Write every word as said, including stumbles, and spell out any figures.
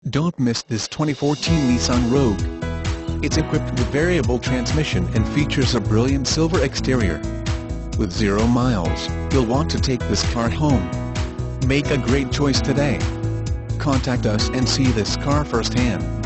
Don't miss this twenty fourteen Nissan Rogue. It's equipped with variable transmission and features a brilliant silver exterior. With zero miles, you'll want to take this car home. Make a great choice today. Contact us and see this car firsthand.